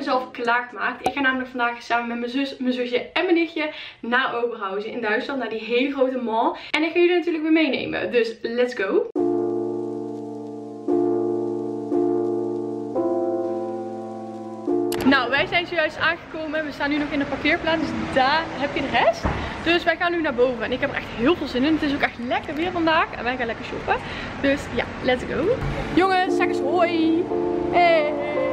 mezelf klaargemaakt. Ik ga namelijk vandaag samen met mijn zus, mijn zusje en mijn nichtje naar Oberhausen in Duitsland. Naar die hele grote mall. En ik ga jullie natuurlijk weer meenemen. Dus let's go. Nou, wij zijn zojuist aangekomen. We staan nu nog in de parkeerplaats. Dus daar heb je de rest. Dus wij gaan nu naar boven. En ik heb er echt heel veel zin in. Het is ook echt lekker weer vandaag. En wij gaan lekker shoppen. Dus ja, let's go. Jongens, zeg eens hoi. Hey.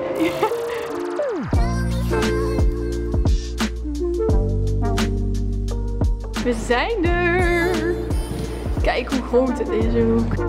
We zijn er. Kijk hoe groot het is ook.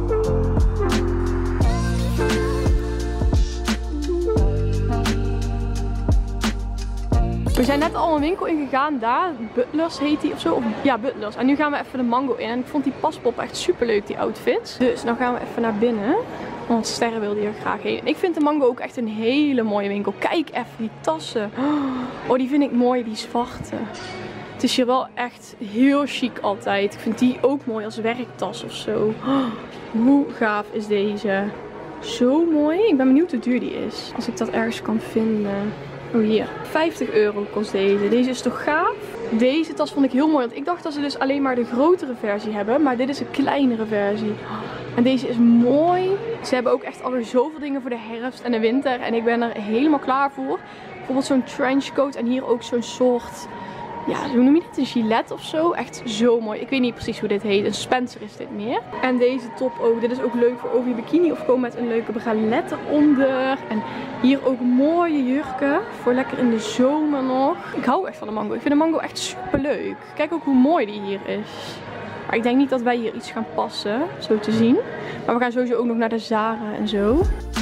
We zijn net al een winkel ingegaan, daar, Butlers heet die ofzo. Ja, Butlers. En nu gaan we even de Mango in. En ik vond die paspop echt super leuk, die outfits. Dus dan gaan we even naar binnen. Want Sterre wilde hier graag heen. Ik vind de Mango ook echt een hele mooie winkel. Kijk even die tassen. Oh, die vind ik mooi, die zwarte. Het is hier wel echt heel chic altijd. Ik vind die ook mooi als werktas of zo. Hoe gaaf is deze? Zo mooi. Ik ben benieuwd hoe duur die is. Als ik dat ergens kan vinden. Oh, hier. 50 euro kost deze. Deze is toch gaaf? Deze tas vond ik heel mooi. Want ik dacht dat ze dus alleen maar de grotere versie hebben. Maar dit is een kleinere versie. En deze is mooi. Ze hebben ook echt alweer zoveel dingen voor de herfst en de winter. En ik ben er helemaal klaar voor. Bijvoorbeeld zo'n trenchcoat. En hier ook zo'n soort... Ja, hoe noem je dit? Een gilet of zo. Echt zo mooi. Ik weet niet precies hoe dit heet. Een Spencer is dit meer. En deze top ook. Dit is ook leuk voor over je bikini. Of gewoon met een leuke bralette eronder. En hier ook mooie jurken. Voor lekker in de zomer nog. Ik hou echt van de Mango. Ik vind de Mango echt super leuk. Kijk ook hoe mooi die hier is. Maar ik denk niet dat wij hier iets gaan passen. Zo te zien. Maar we gaan sowieso ook nog naar de Zara en zo.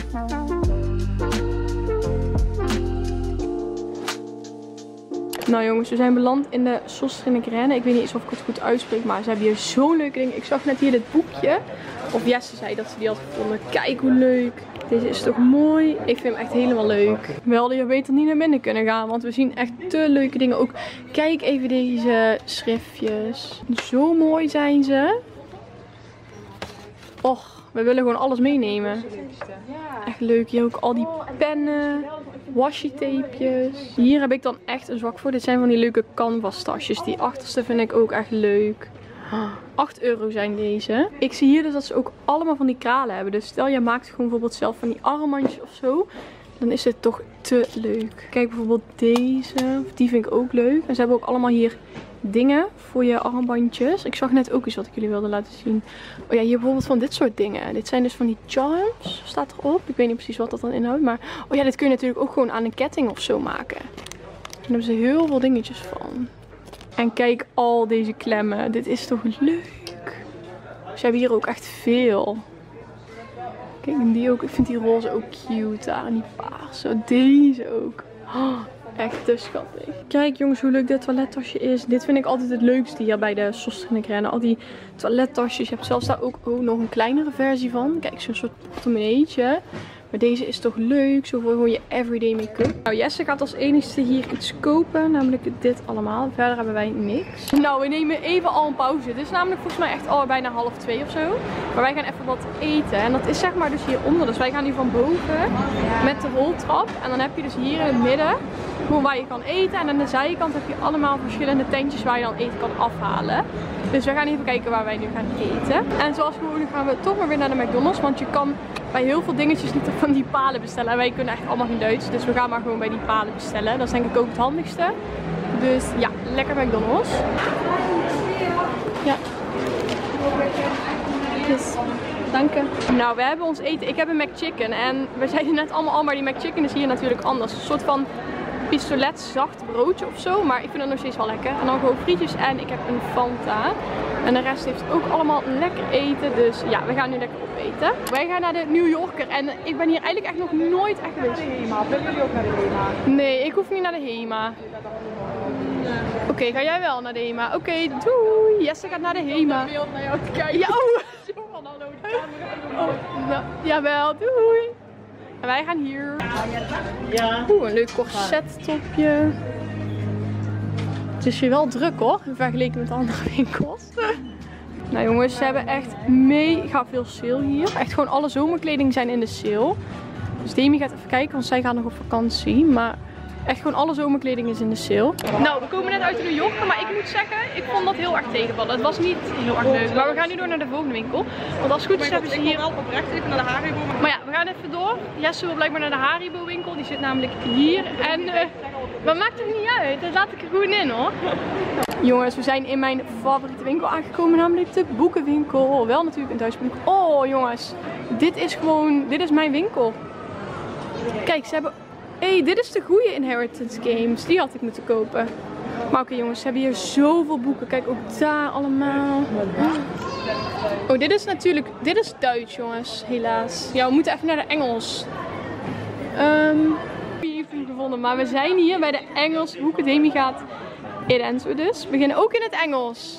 Nou jongens, we zijn beland in de Söstrarna. Ik weet niet eens of ik het goed uitspreek, maar ze hebben hier zo'n leuke dingen. Ik zag net hier dit boekje. Of Jesse zei dat ze die had gevonden. Kijk hoe leuk. Deze is toch mooi. Ik vind hem echt helemaal leuk. We hadden hier beter niet naar binnen kunnen gaan, want we zien echt te leuke dingen. Ook kijk even deze schriftjes. Zo mooi zijn ze. Och. We willen gewoon alles meenemen. Echt leuk. Hier ook al die pennen. Washi tapejes. Hier heb ik dan echt een zwak voor. Dit zijn van die leuke canvas tasjes. Die achterste vind ik ook echt leuk. 8 euro zijn deze. Ik zie hier dus dat ze ook allemaal van die kralen hebben. Dus stel je maakt gewoon bijvoorbeeld zelf van die armbandjes of zo. Dan is dit toch te leuk. Kijk bijvoorbeeld deze. Die vind ik ook leuk. En ze hebben ook allemaal hier dingen voor je armbandjes. Ik zag net ook iets wat ik jullie wilde laten zien. Oh ja, hier bijvoorbeeld van dit soort dingen. Dit zijn dus van die charms. Staat erop. Ik weet niet precies wat dat dan inhoudt. Maar oh ja, dit kun je natuurlijk ook gewoon aan een ketting of zo maken. Daar hebben ze heel veel dingetjes van. En kijk al deze klemmen. Dit is toch leuk. Ze hebben hier ook echt veel. Kijk, en die ook. Ik vind die roze ook cute daar. En die paarse. Deze ook. Oh, echt te schattig. Kijk jongens hoe leuk dit toilettasje is. Dit vind ik altijd het leukste hier bij de Söstrarna. Al die toilettasjes. Je hebt zelfs daar ook nog een kleinere versie van. Kijk, zo'n soort portemonneetje. Maar deze is toch leuk. Zo voor gewoon je everyday make-up. Nou, Jesse gaat als enigste hier iets kopen. Namelijk dit allemaal. Verder hebben wij niks. Nou, we nemen even al een pauze. Het is namelijk volgens mij echt al bijna 1:30 of zo. Maar wij gaan even wat eten. En dat is zeg maar dus hieronder. Dus wij gaan nu van boven met de roltrap. En dan heb je dus hier in het midden gewoon waar je kan eten. En aan de zijkant heb je allemaal verschillende tentjes waar je dan eten kan afhalen. Dus we gaan even kijken waar wij nu gaan eten. En zoals gewoonlijk gaan we toch maar weer naar de McDonald's. Want je kan bij heel veel dingetjes niet van die palen bestellen. En wij kunnen echt allemaal geen Duits. Dus we gaan maar gewoon bij die palen bestellen. Dat is denk ik ook het handigste. Dus ja, lekker McDonald's. Ja. Dus, dank je. Nou, we hebben ons eten. Ik heb een McChicken. En we zeiden net allemaal al, maar die McChicken is hier natuurlijk anders. Een soort van pistolet zacht broodje of zo. Maar ik vind het nog steeds wel lekker. En dan gewoon frietjes en ik heb een Fanta. En de rest heeft ook allemaal lekker eten. Dus ja, we gaan nu lekker opeten. Wij gaan naar de New Yorker. En ik ben hier eigenlijk echt nog nooit echt geweest. Willen jullie ook naar de HEMA? Nee, ik hoef niet naar de HEMA. Oké, ga jij wel naar de HEMA? Oké, doei. Jesse gaat naar de HEMA. Ik wil naar jou te kijken. Ja, Zo van hallo, de camera. nou, jawel, doei. En wij gaan hier. Ja. Oeh, een leuk corsettopje. Het is hier wel druk hoor, vergeleken met andere winkels. Nou jongens, ze hebben echt mega veel sale hier. Echt gewoon alle zomerkleding zijn in de sale. Dus Demi gaat even kijken, want zij gaat nog op vakantie. Maar echt gewoon alle zomerkleding is in de sale. Nou, we komen net uit New York, maar ik moet zeggen, ik vond dat heel erg tegenvallen. Het was niet heel erg leuk. Maar we gaan nu door naar de volgende winkel. Want als het goed is hebben ze hier... Ik wil wel oprecht even naar de Haribo. Maar ja, we gaan even door. Jesse wil blijkbaar naar de Haribo winkel. Die zit namelijk hier. En maar maakt het niet uit. Dat laat ik er gewoon in hoor. Jongens, we zijn in mijn favoriete winkel aangekomen. Namelijk de boekenwinkel. Wel natuurlijk een Duitse boek. Oh jongens, dit is mijn winkel. Kijk, ze hebben... Hé, dit is de goede Inheritance Games. Die had ik moeten kopen. Maar oké jongens, ze hebben hier zoveel boeken. Kijk, ook daar allemaal. Oh, dit is natuurlijk... Dit is Duits jongens, helaas. Ja, we moeten even naar de Engels. Heeft hem gevonden. Maar we zijn hier bij de Engelse boeken. Demi gaat in en zo dus. We beginnen ook in het Engels.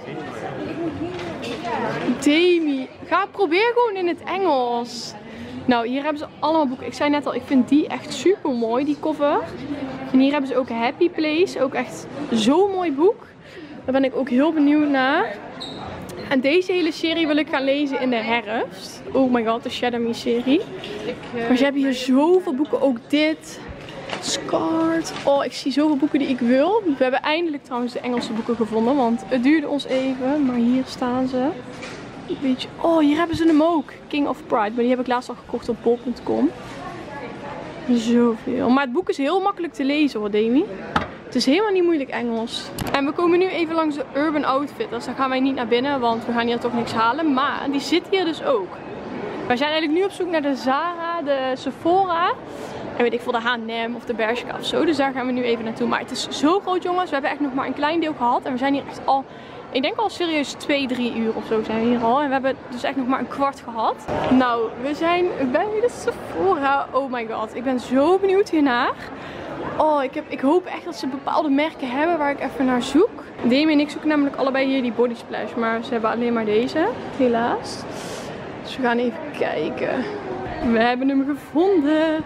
Demi, probeer gewoon in het Engels. Nou, hier hebben ze allemaal boeken. Ik zei net al, ik vind die echt super mooi, die cover. En hier hebben ze ook Happy Place. Ook echt zo'n mooi boek. Daar ben ik ook heel benieuwd naar. En deze hele serie wil ik gaan lezen in de herfst. Oh my god, de Shadow Me serie. Maar ze hebben hier zoveel boeken. Ook dit. Scarred. Oh, ik zie zoveel boeken die ik wil. We hebben eindelijk trouwens de Engelse boeken gevonden. Want het duurde ons even. Maar hier staan ze. Beetje. Oh, hier hebben ze hem ook. King of Pride. Maar die heb ik laatst al gekocht op bol.com. Zoveel. Maar het boek is heel makkelijk te lezen hoor, Demi. Het is helemaal niet moeilijk Engels. En we komen nu even langs de Urban Outfitters. Dan gaan wij niet naar binnen, want we gaan hier toch niks halen. Maar die zit hier dus ook. Wij zijn eigenlijk nu op zoek naar de Zara, de Sephora. En weet ik veel, de H&M of de Bershka of zo. Dus daar gaan we nu even naartoe. Maar het is zo groot jongens. We hebben echt nog maar een klein deel gehad. En we zijn hier echt al... Ik denk al serieus 2-3 uur of zo zijn we hier al. En we hebben dus echt nog maar een kwart gehad. Nou, we zijn bij de Sephora. Oh my god, ik ben zo benieuwd hiernaar. Oh, ik hoop echt dat ze bepaalde merken hebben waar ik even naar zoek. Demi en ik zoeken namelijk allebei hier die Body Splash. Maar ze hebben alleen maar deze, helaas. Dus we gaan even kijken. We hebben hem gevonden.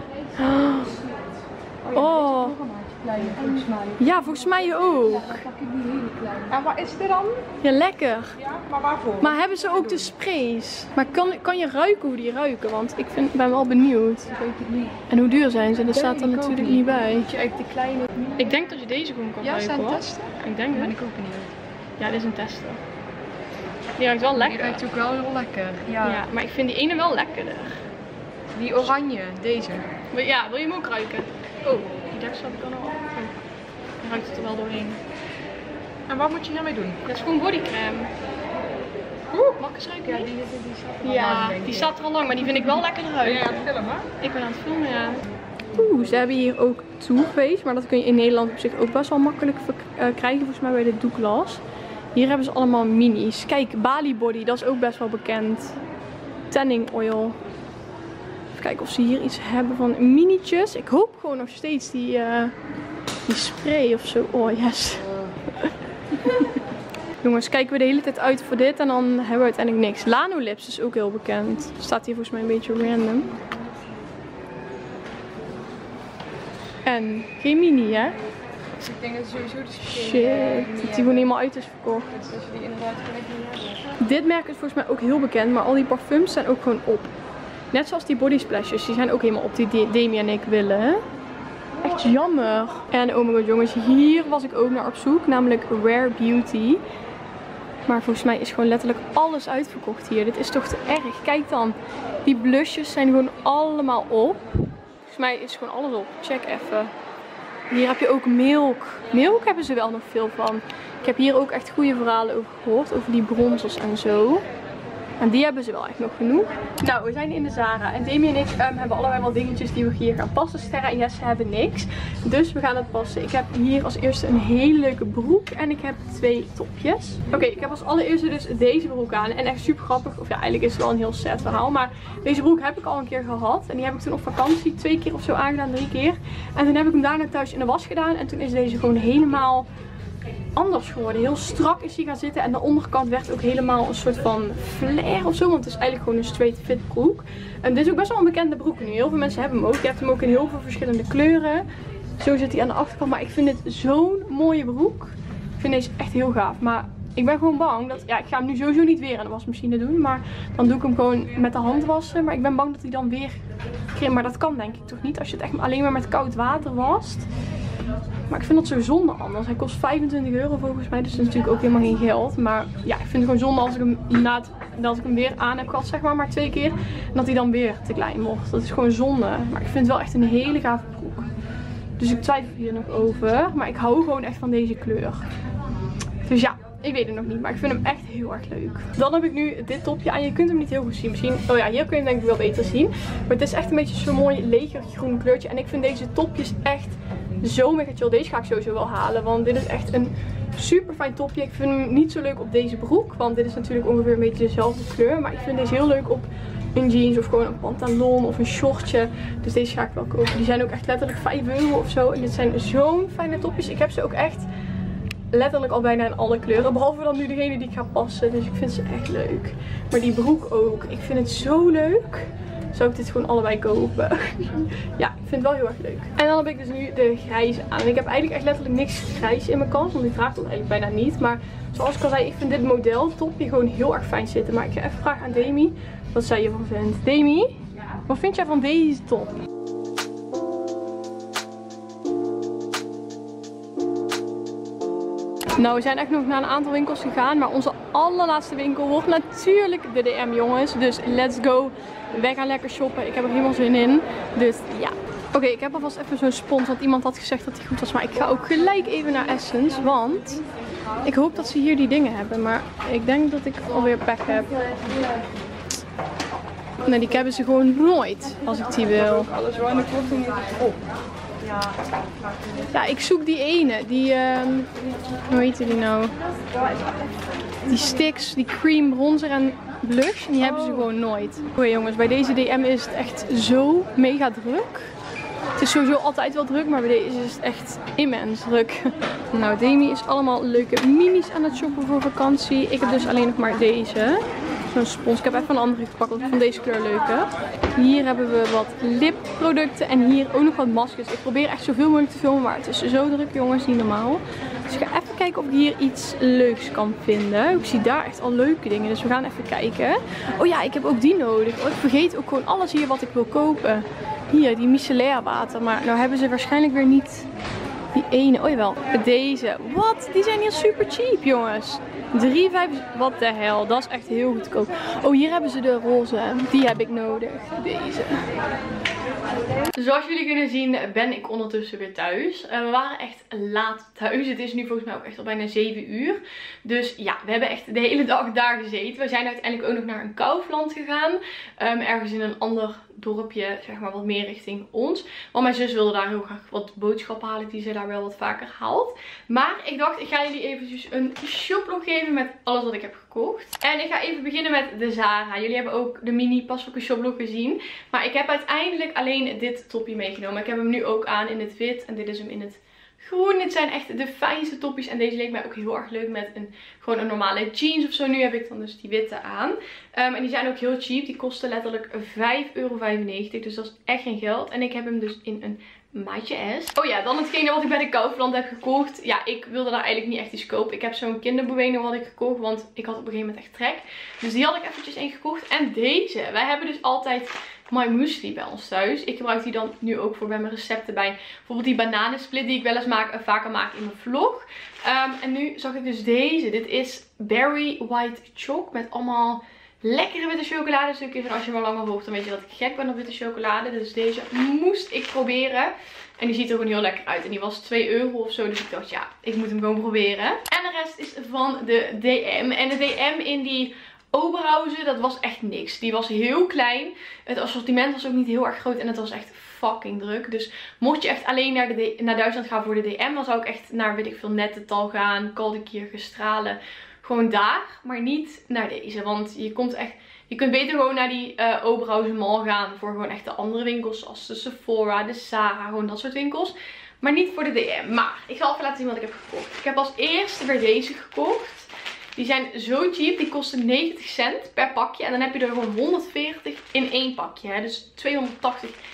Oh. Ja, volgens mij ook. En waar is dit dan? Ja, lekker. Ja, maar waarvoor? Maar hebben ze ook de sprays? Maar kan je ruiken hoe die ruiken? Want ik ben wel benieuwd. Ik weet het niet. En hoe duur zijn ze? Dat staat er natuurlijk niet bij. Moet je echt de kleine... Ik denk dat je deze gewoon kan ruiken. Ja, zijn hoor. testen? Ik denk Ben het. ik ook benieuwd. Ja, dit is een tester. Die ruikt wel lekker. Die ruikt ook wel heel lekker. Ja, maar ik vind die ene wel lekkerder. Die oranje, deze. Ja, wil je hem ook ruiken? Oh, die deksel heb ik al nog. Dan ruikt het er wel doorheen. En wat moet je hiermee doen? Dat is gewoon bodycrème. Mag ik eens ruiken? Ja, die staat er al Ja, lang, denk ik. die staat er al lang, maar die vind ik wel lekkerder ruiken. Ja, film hè? Ik ben aan het filmen, ja. Oeh, ze hebben hier ook Too Faced, maar dat kun je in Nederland op zich ook best wel makkelijk krijgen, volgens mij bij de Douglas. Hier hebben ze allemaal minis. Kijk, Bali Body, dat is ook best wel bekend. Tanning oil. Even kijken of ze hier iets hebben van minietjes. Ik hoop gewoon nog steeds die spray of zo. Oh, yes. Jongens, kijken we de hele tijd uit voor dit en dan hebben we uiteindelijk niks. Lanolips is ook heel bekend. Staat hier volgens mij een beetje random. En geen mini, hè? Dus ik denk dat sowieso de Shit, dat die gewoon helemaal uit is verkocht. Dus als je die inderdaad gewoon niet hebben. Dit merk is volgens mij ook heel bekend, maar al die parfums zijn ook gewoon op. Net zoals die body splashes, die zijn ook helemaal op die Demi en ik willen. Hè? Echt jammer. En oh my god jongens, hier was ik ook naar op zoek, namelijk Rare Beauty. Maar volgens mij is gewoon letterlijk alles uitverkocht hier. Dit is toch te erg. Kijk dan, die blushes zijn gewoon allemaal op. Volgens mij is gewoon alles op. Check even. Hier heb je ook Milk. Milk hebben ze wel nog veel van. Ik heb hier ook echt goede verhalen over gehoord. Over die bronzers en zo. En die hebben ze wel echt nog genoeg. Nou, we zijn in de Zara. En Demi en ik hebben allebei wel dingetjes die we hier gaan passen. Sterra en Jesse hebben niks. Dus we gaan het passen. Ik heb hier als eerste een hele leuke broek. En ik heb 2 topjes. Oké, ik heb als allereerste dus deze broek aan. En echt super grappig. Of ja, eigenlijk is het wel een heel sad verhaal. Maar deze broek heb ik al een keer gehad. En die heb ik toen op vakantie 2 keer of zo aangedaan. 3 keer. En toen heb ik hem daarna thuis in de was gedaan. En toen is deze gewoon helemaal anders geworden. Heel strak is hij gaan zitten. En de onderkant werd ook helemaal een soort van flare of zo. Want het is eigenlijk gewoon een straight fit broek. En dit is ook best wel een bekende broek nu. Heel veel mensen hebben hem ook. Je hebt hem ook in heel veel verschillende kleuren. Zo zit hij aan de achterkant. Maar ik vind dit zo'n mooie broek. Ik vind deze echt heel gaaf. Maar ik ben gewoon bang dat, ja, ik ga hem nu sowieso niet weer aan de wasmachine doen. Maar dan doe ik hem gewoon met de hand wassen. Maar ik ben bang dat hij dan weer krimpt. Maar dat kan denk ik toch niet als je het echt alleen maar met koud water wast. Maar ik vind dat zo zonde anders. Hij kost 25 euro volgens mij. Dus dat is natuurlijk ook helemaal geen geld. Maar ja, ik vind het gewoon zonde als ik hem dat ik hem weer aan heb gehad, zeg maar 2 keer. En dat hij dan weer te klein wordt. Dat is gewoon zonde. Maar ik vind het wel echt een hele gave broek. Dus ik twijfel hier nog over. Maar ik hou gewoon echt van deze kleur. Dus ja, ik weet het nog niet. Maar ik vind hem echt heel erg leuk. Dan heb ik nu dit topje aan. Je kunt hem niet heel goed zien. Misschien, oh ja, hier kun je hem denk ik wel beter zien. Maar het is echt een beetje zo'n mooi legergroen kleurtje. En ik vind deze topjes echt zo mega chill. Deze ga ik sowieso wel halen. Want dit is echt een super fijn topje. Ik vind hem niet zo leuk op deze broek. Want dit is natuurlijk ongeveer een beetje dezelfde kleur. Maar ik vind deze heel leuk op een jeans of gewoon een pantalon of een shortje. Dus deze ga ik wel kopen. Die zijn ook echt letterlijk 5 euro of zo. En dit zijn zo'n fijne topjes. Ik heb ze ook echt letterlijk al bijna in alle kleuren. Behalve dan nu degene die ik ga passen. Dus ik vind ze echt leuk. Maar die broek ook. Ik vind het zo leuk. Zou ik dit gewoon allebei kopen. Ja, ik vind het wel heel erg leuk. En dan heb ik dus nu de grijze aan. En ik heb eigenlijk echt letterlijk niks grijs in mijn kast. Want ik draag dat eigenlijk bijna niet. Maar zoals ik al zei, ik vind dit model topje gewoon heel erg fijn zitten. Maar ik ga even vragen aan Demi wat zij hiervan vindt. Demi, wat vind jij van deze top? Nou, we zijn echt nog naar een aantal winkels gegaan. Maar onze allerlaatste winkel wordt natuurlijk de DM, jongens. Dus let's go. Wij gaan lekker shoppen. Ik heb er helemaal zin in. Dus ja. Oké, ik heb alvast even zo'n spons. Want iemand had gezegd dat die goed was. Maar ik ga ook gelijk even naar Essence. Want ik hoop dat ze hier die dingen hebben. Maar ik denk dat ik alweer pech heb. Nee, die hebben ze gewoon nooit. Als ik die wil. Alles wel in de korting niet op. Ja, ik zoek die ene. Die, hoe heette die nou? Die sticks, die cream, bronzer en blush. En die hebben ze gewoon nooit. Oké jongens, bij deze DM is het echt zo mega druk. Het is sowieso altijd wel druk, maar bij deze is het echt immens druk. Nou, Demi is allemaal leuke minis aan het shoppen voor vakantie. Ik heb dus alleen nog maar deze. Zo'n spons. Ik heb even een andere gepakt, want ik vond deze kleur leuker. Hier hebben we wat lipproducten en hier ook nog wat maskers. Ik probeer echt zoveel mogelijk te filmen, maar het is zo druk jongens, niet normaal. Dus ik ga even kijken of ik hier iets leuks kan vinden. Ik zie daar echt al leuke dingen, dus we gaan even kijken. Oh ja, ik heb ook die nodig. Oh, ik vergeet ook gewoon alles hier wat ik wil kopen. Hier, die micellair water. Maar nou hebben ze waarschijnlijk weer niet die ene. Oh jawel, deze. Wat? Die zijn hier super cheap jongens. 3,5. Wat de hel. Dat is echt heel goedkoop. Oh, hier hebben ze de roze. Die heb ik nodig. Deze. Zoals jullie kunnen zien ben ik ondertussen weer thuis. We waren echt laat thuis. Het is nu volgens mij ook echt al bijna 7 uur. Dus ja, we hebben echt de hele dag daar gezeten. We zijn uiteindelijk ook nog naar een Kaufland gegaan. Ergens in een ander dorpje, zeg maar wat meer richting ons. Want mijn zus wilde daar heel graag wat boodschappen halen die ze daar wel wat vaker haalt. Maar ik dacht, ik ga jullie eventjes een shoplog geven met alles wat ik heb gekocht. En ik ga even beginnen met de Zara. Jullie hebben ook de mini paswokken shoplog gezien. Maar ik heb uiteindelijk alleen dit topje meegenomen. Ik heb hem nu ook aan in het wit en dit is hem in het groen. Dit zijn echt de fijnste topjes. En deze leek mij ook heel erg leuk met gewoon een normale jeans of zo. Nu heb ik dan dus die witte aan. En die zijn ook heel cheap. Die kosten letterlijk €5,95. Dus dat is echt geen geld. En ik heb hem dus in een maatje S. Oh ja, dan hetgene wat ik bij de Kaufland heb gekocht. Ja, ik wilde daar eigenlijk niet echt iets kopen. Ik heb zo'n kinderbueno had ik gekocht. Want ik had op een gegeven moment echt trek. Dus die had ik eventjes één gekocht. En deze. Wij hebben dus altijd My Muesli bij ons thuis. Ik gebruik die dan nu ook voor bij mijn recepten bij. Bijvoorbeeld die bananensplit die ik wel eens vaker maak in mijn vlog. En nu zag ik dus deze. Dit is Berry White Choc met allemaal lekkere witte chocoladestukjes. En als je me langer volgt dan weet je dat ik gek ben op witte chocolade. Dus deze moest ik proberen. En die ziet er gewoon heel lekker uit. En die was €2 of zo. Dus ik dacht ja, ik moet hem gewoon proberen. En de rest is van de DM. En de DM in die Oberhausen, dat was echt niks. Die was heel klein. Het assortiment was ook niet heel erg groot. En het was echt fucking druk. Dus mocht je echt alleen naar Duitsland gaan voor de DM, dan zou ik echt naar, weet ik veel, Nettetal gaan. Kaldekirchen, Stralen. Gewoon daar. Maar niet naar deze. Want je komt echt... Je kunt beter gewoon naar die Oberhausen Mall gaan. Voor gewoon echt de andere winkels. Zoals de Sephora, de Zara. Gewoon dat soort winkels. Maar niet voor de DM. Maar ik zal even laten zien wat ik heb gekocht. Ik heb als eerste weer deze gekocht. Die zijn zo cheap. Die kosten 90 cent per pakje. En dan heb je er gewoon 140 in één pakje. Hè. Dus 280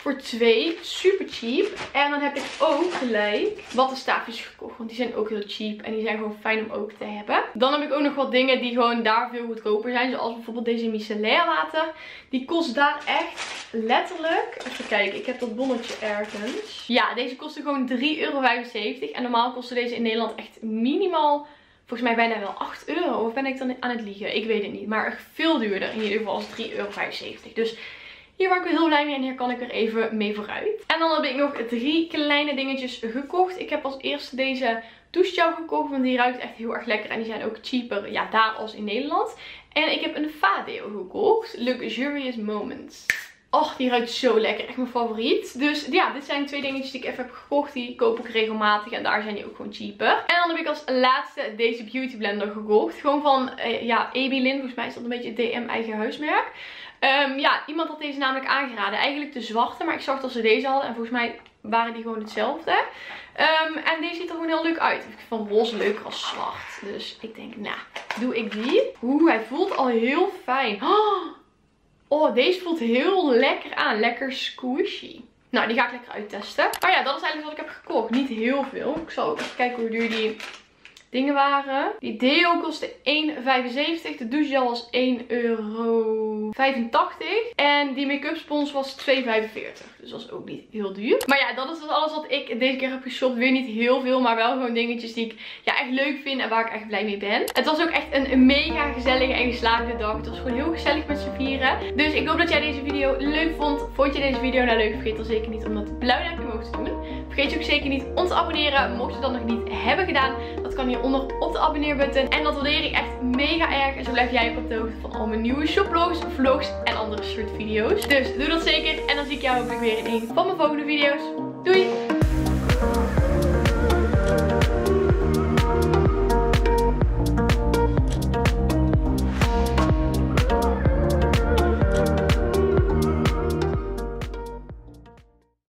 voor 2. Super cheap. En dan heb ik ook gelijk wattenstaafjes gekocht. Want die zijn ook heel cheap. En die zijn gewoon fijn om ook te hebben. Dan heb ik ook nog wat dingen die gewoon daar veel goedkoper zijn. Zoals bijvoorbeeld deze micellair water. Die kost daar echt letterlijk... Even kijken, ik heb dat bonnetje ergens. Ja, deze kostte gewoon €3,75. En normaal kostte deze in Nederland echt minimaal... Volgens mij bijna wel €8. Of ben ik dan aan het liegen? Ik weet het niet. Maar veel duurder. In ieder geval als €3,75. Dus hier ben ik heel blij mee. En hier kan ik er even mee vooruit. En dan heb ik nog 3 kleine dingetjes gekocht. Ik heb als eerste deze douchegel gekocht. Want die ruikt echt heel erg lekker. En die zijn ook cheaper. Ja, daar als in Nederland. En ik heb een Fadeo gekocht. Luxurious Moments. Och, die ruikt zo lekker. Echt mijn favoriet. Dus ja, dit zijn 2 dingetjes die ik even heb gekocht. Die koop ik regelmatig. En daar zijn die ook gewoon cheaper. En dan heb ik als laatste deze beauty blender gekocht. Gewoon van, ja, Abylin. Volgens mij is dat een beetje het DM eigen huismerk. Ja, iemand had deze namelijk aangeraden. Eigenlijk de zwarte. Maar ik zag dat ze deze hadden. En volgens mij waren die gewoon hetzelfde. En deze ziet er gewoon heel leuk uit. Ik vind roze leuker als zwart. Dus ik denk, nou, doe ik die. Oeh, hij voelt al heel fijn. Oh, deze voelt heel lekker aan. Lekker squishy. Nou, die ga ik lekker uittesten. Maar ja, dat is eigenlijk wat ik heb gekocht. Niet heel veel. Ik zal ook even kijken hoe duur die dingen waren. Die deo kostte €1,75. De douchegel was €1,85. En die make-up spons was €2,45. Dus dat is ook niet heel duur. Maar ja, dat is dus alles wat ik deze keer heb geshopt. Weer niet heel veel, maar wel gewoon dingetjes die ik ja, echt leuk vind en waar ik echt blij mee ben. Het was ook echt een mega gezellige en geslaagde dag. Het was gewoon heel gezellig met z'n vieren. Dus ik hoop dat jij deze video leuk vond. Vond je deze video nou leuk? Vergeet dan zeker niet om dat blauwe duimpje omhoog te doen. Vergeet je ook zeker niet om te abonneren, mocht je dat nog niet hebben gedaan. Dat kan hieronder op de abonneerbutton. En dat waardeer ik echt mega erg. En zo blijf jij ook op de hoogte van al mijn nieuwe shoplogs, vlogs en andere soort video's. Dus doe dat zeker. En dan zie ik jou hopelijk weer in een van mijn volgende video's. Doei!